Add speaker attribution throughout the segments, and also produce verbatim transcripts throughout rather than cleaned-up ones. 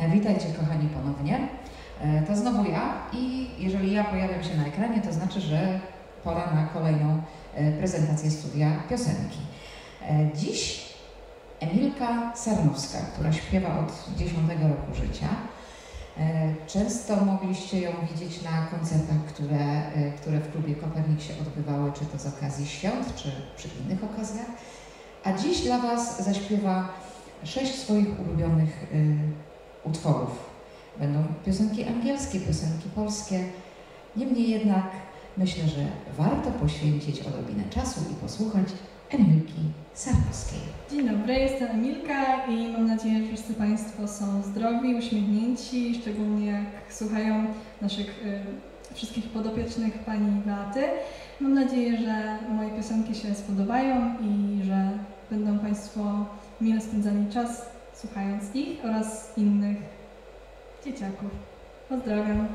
Speaker 1: Witajcie kochani ponownie. To znowu ja i jeżeli ja pojawiam się na ekranie, to znaczy, że pora na kolejną prezentację studia piosenki. Dziś Emilka Sarnowska, która śpiewa od dziesiątego roku życia. Często mogliście ją widzieć na koncertach, które, które w klubie Kopernik się odbywały, czy to z okazji świąt, czy przy innych okazjach. A dziś dla Was zaśpiewa sześć swoich ulubionych y, utworów. Będą piosenki angielskie, piosenki polskie. Niemniej jednak myślę, że warto poświęcić odrobinę czasu i posłuchać Emilki Sarnowskiej.
Speaker 2: Dzień dobry, jestem Emilka i mam nadzieję, że wszyscy Państwo są zdrowi, uśmiechnięci, szczególnie jak słuchają naszych y, wszystkich podopiecznych Pani Beaty. Mam nadzieję, że moje piosenki się spodobają i że będą Państwo mile spędzali czas słuchając ich oraz innych dzieciaków. Pozdrawiam.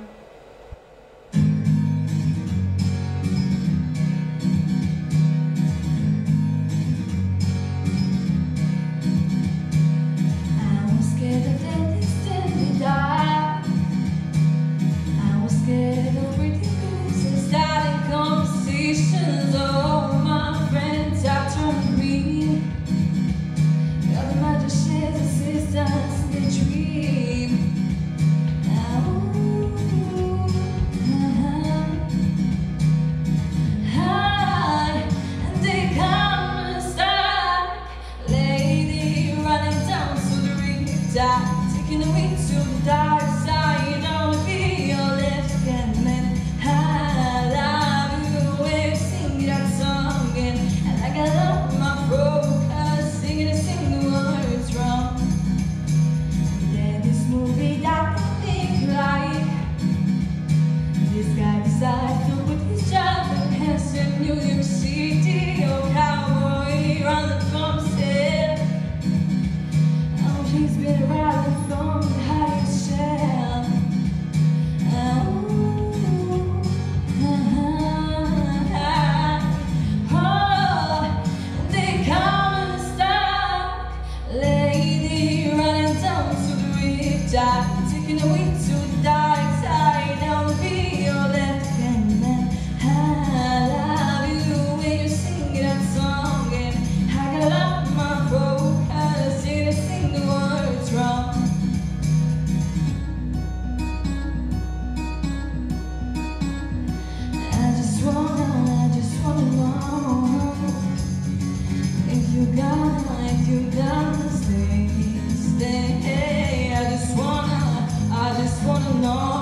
Speaker 3: Taking the way to the dark side, I wanna be your left hand man. I love you when you sing that song, and, and I got up my focus, singing and sing the words wrong. Then this movie that I think like, this guy decides to put his job in hands in New York City. Oh, cowboy, running from himself. Oh, he's been around from the highest shelf. Oh, oh, they come in stock, lady running down to the riptide, taking away to the dark side. I wanna be your left hand man. I love you when you sing that song, and I got up my focus, and I sing the words wrong. I just wanna, I just wanna know if you gonna, if you gonna stay, stay. I just wanna, I just wanna know.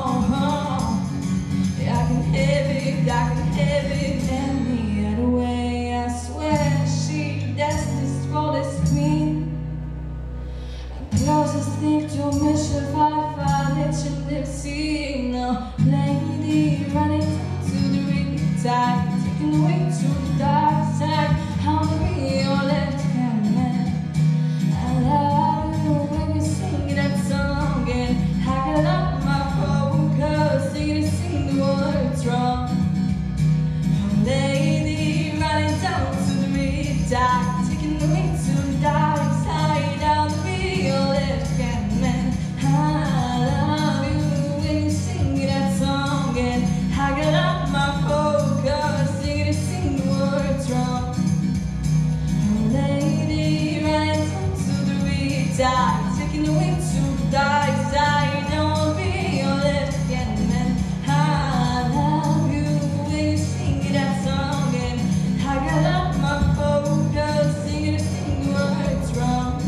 Speaker 3: I can have it, I can have it any other way. I swear she destined for this queen. Closest thing to Michelle Pfeiffer that you never seen. No lady running to the riptide, taking away to the dark side. I wanna be your left hand man. I love you when you sing that song, and I got up my focus, singing and sing the words wrong. Oh, lady running down to the riptide, taking away to the dark side. I wanna be your left hand man. I love you when you sing that song, and I got up my focus, singing and sing the words wrong. Oh, lady running down to the riptide, taking away to the dark side. I wanna be your left hand man. I love you when you sing that song, and I got up my focus, singing and sing the words wrong.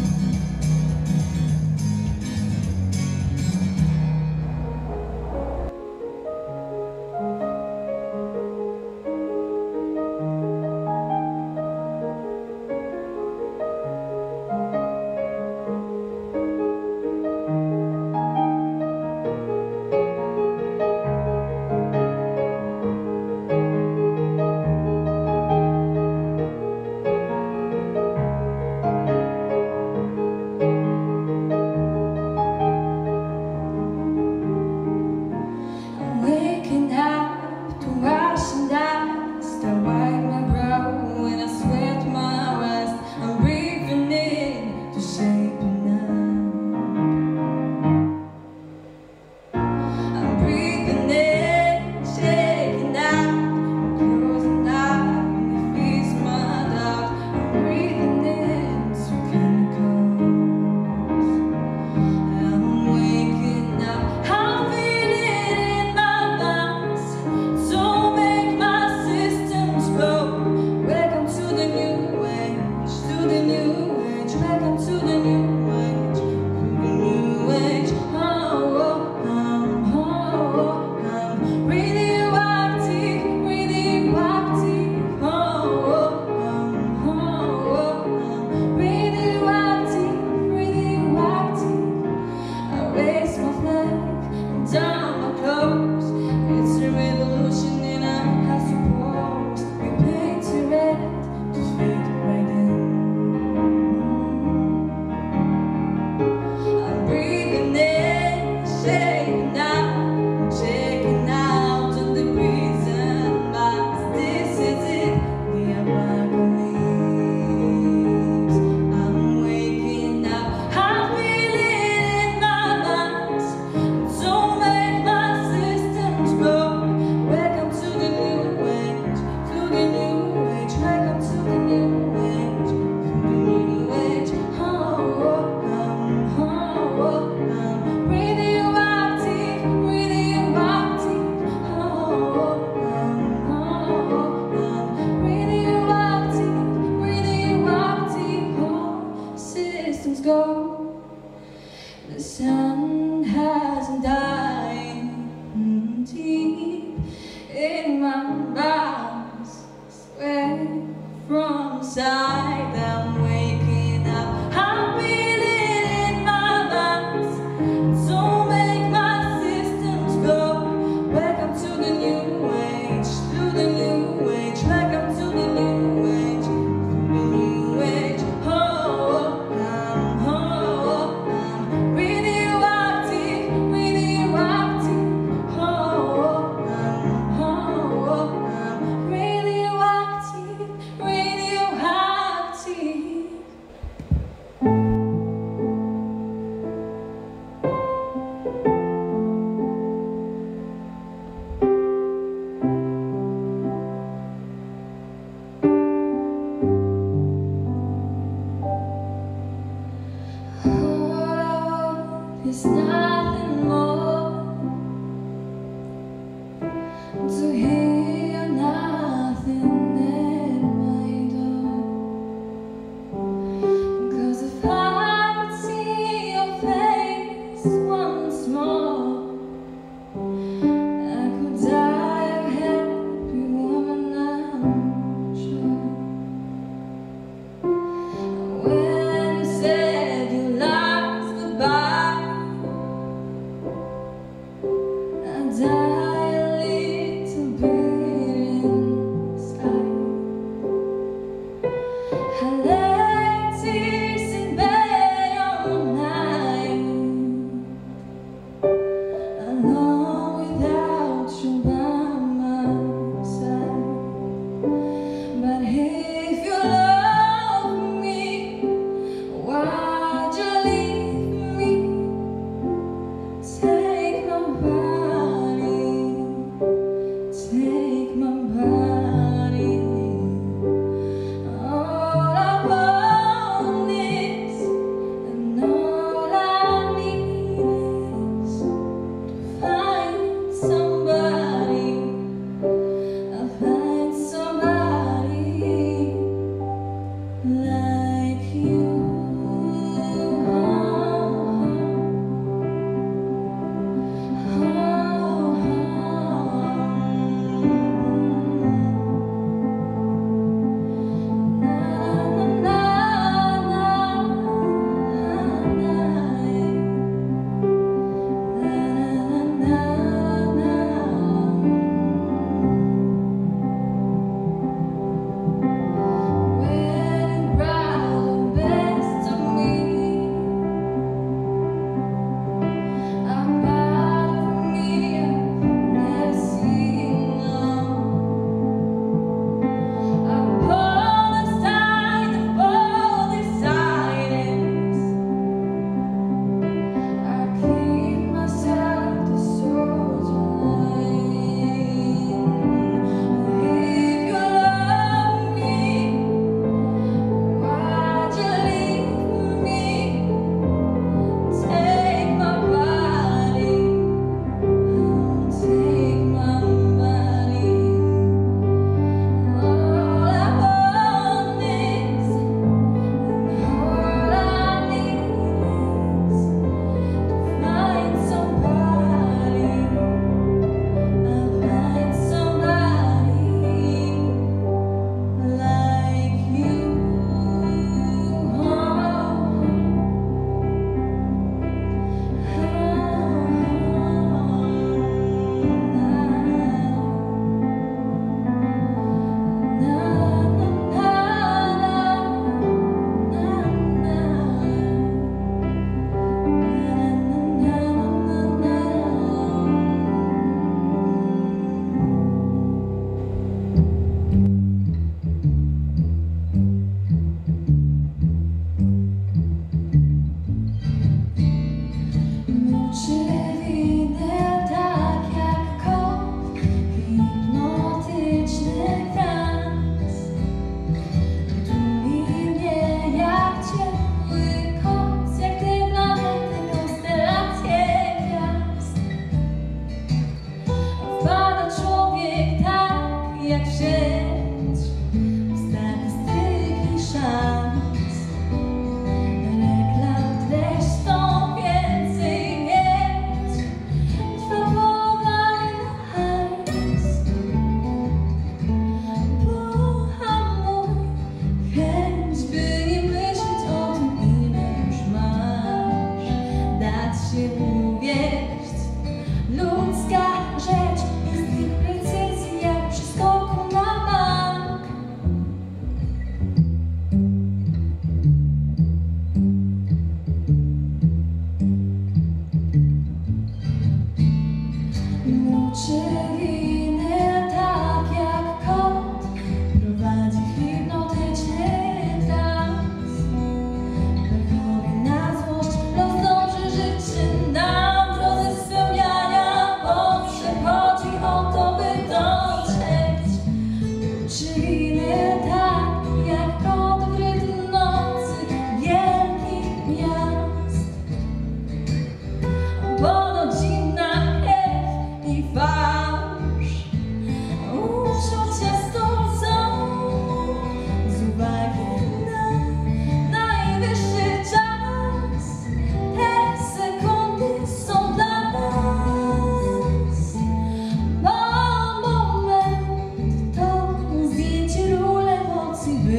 Speaker 3: night I'm waking up, I'm feeling in my lungs. Don't make my systems go. Welcome to the new age, to the new age. Welcome to the new age, to the new age. Oh, I'm, oh, I'm radioactive, radioactive. Oh, I'm, oh, I'm radioactive, radioactive. All I want is nothing more, to hear nothing at my door. 'Cause if I could see your face once more, I could die a happy woman, I'm sure. When you said your last goodbye, I die a little bit inside. I lay tears in bed all night, alone without you by my side. But if you love me, why'd you leave me? Take my body, take my body. All I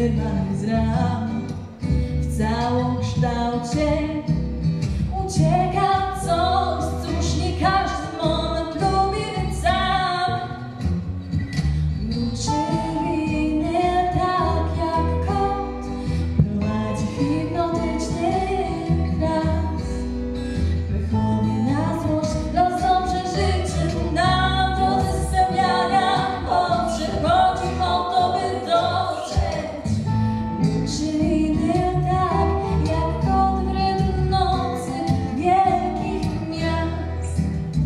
Speaker 3: wyrwanych z ram. W całokształcie ucieka coś, cóż nie każdy moment lubi być sam. Milczy winny tak jak kot, prowadzi hipnotyczny trans. Wychodzi na złość, los dobrze życzy nam drodze spełniania, bo przychodzi po to, by dotrzeć. Milczy winny tak jak kot w rytm nocy wielkich miast.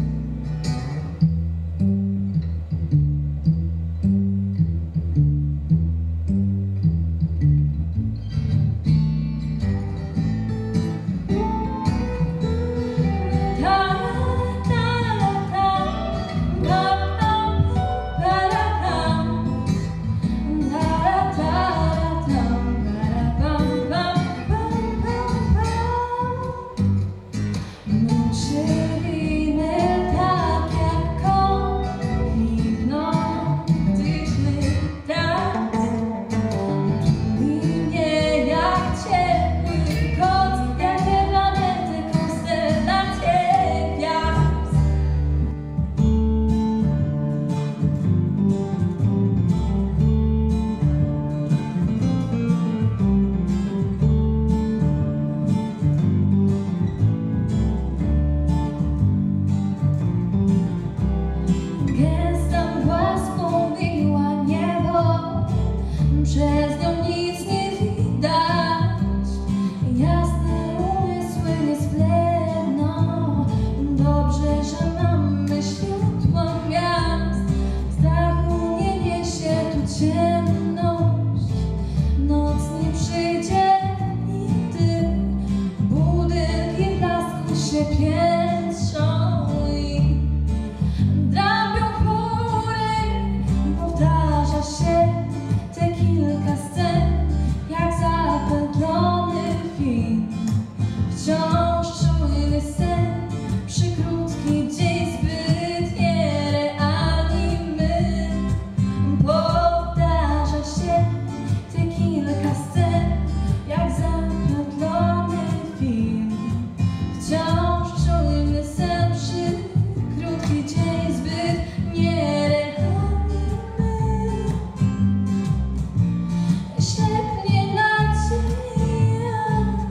Speaker 3: Gęsta mgła spowiła niebo, przez nią nic nie widać. Jasne umysły nie splemną, dobrze, że mamy światło miast. Strachu nie niesie tu ciemność, noc nie przyjdzie nigdy. Budynki w blasku się piętrzą i drapią chmury. Powtarza się te kilka scen, jak zapętlony film. Wciąż czujny sen, przykrótki dzień zbyt nierealni my. Powtarza się te kilka scen, jak zapętlony film. Wciąż czujny sen, przykrótki dzień zbyt nierealny my. Ślepnie nadzieja,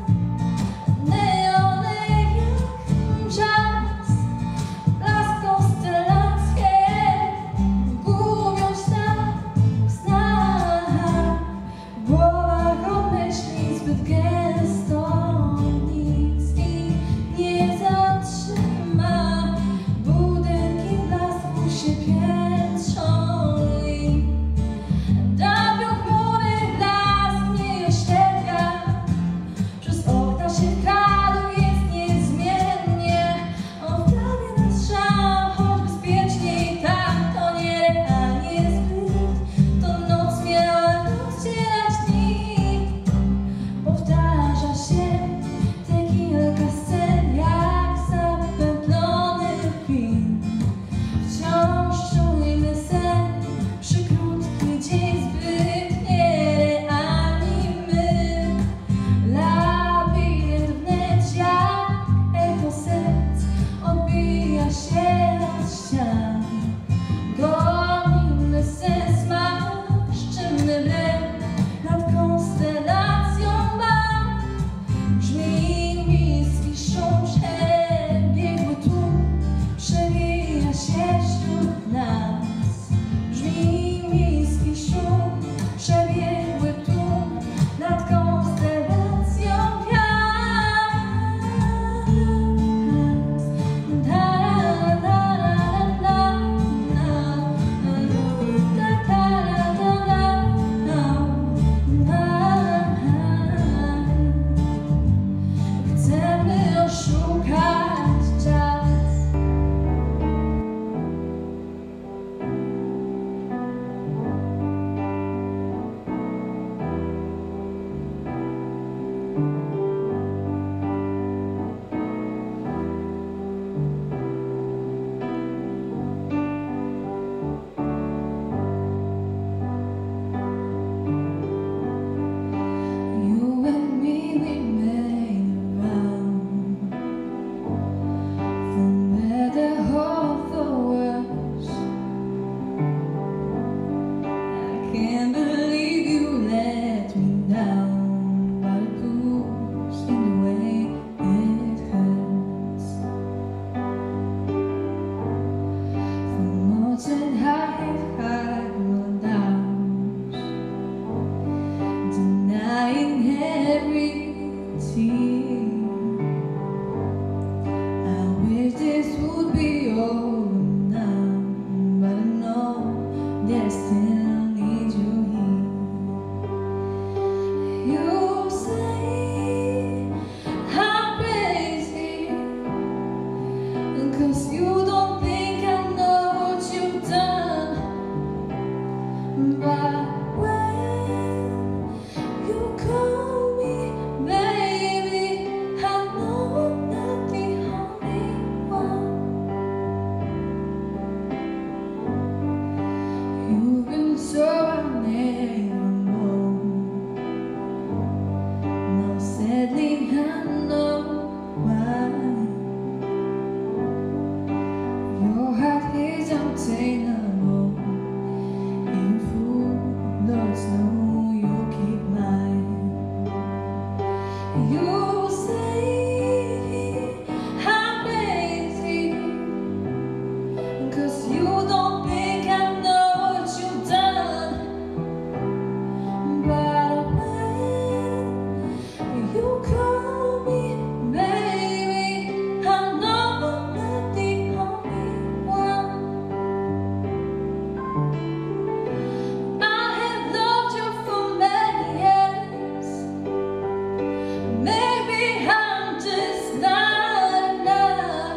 Speaker 3: neony jak czas, blask konstelacje gubią się w snach. W głowach od myśli zbyt gęsto, nic ich nie zatrzyma. Budynki w blasku się piętrzą i drapią chmury, blask nie oślepia. Przez okna się kradł, jest niezmiennie. On wprawie nas szał, choć bezpieczniej tam. To nierealnie zbyt, to noc miała rozdzielać dni. Powtarza crying every tear. I wish this would be over now, but I know that I still need you here. You say I'm crazy, 'cause you don't think I know what you've done. But when you call me baby, I know I'm not the only one. You've been so unable. Now sadly I know why. Your heart is untameable. If who knows, no, you keep mine. You say I'm crazy, 'cause you don't think I know what you've done. But when you call me baby, I know I'm not the only one. I have loved you for many years. Maybe I'm just not enough.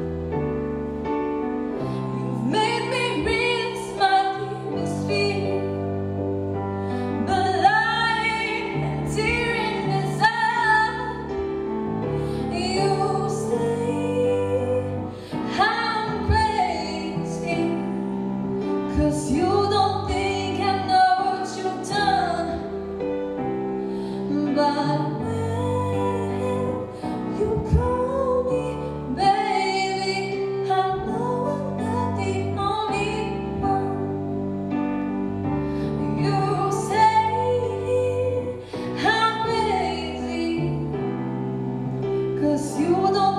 Speaker 3: You've made me realize my deepest fear, but lying and tearing is up. You say I'm crazy, 'cause you don't think I know what you've done. But when you call me baby, I know I'm not the only one. You say I'm crazy, 'cause you don't